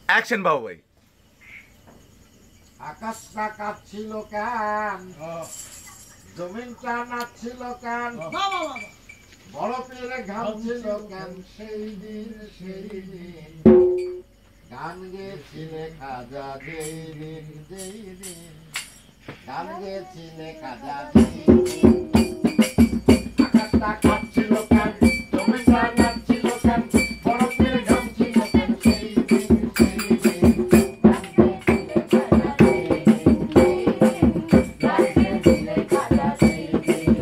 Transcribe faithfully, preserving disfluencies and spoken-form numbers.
Action বাবু ভাই। আকাশটা কাঁপছিল কেন, জমিনটা নাচছিল কেন, বরফের ঘামছিল কেন, সেই দিন সেই দিন গান গেছিলে খাজা, যেই দিন যেই দিন গান গেছিলে খাজা, যেই দিন। আকাশটা কাঁপছিল কেন, জমিনটা নাচছিল কেন, বরফের ঘামছিল কেন, সেই দিন সেই দিন গান গেছিলে খাজা, যেই দিন যেই দিন গান গেছিলে খাজা, যেই দিন।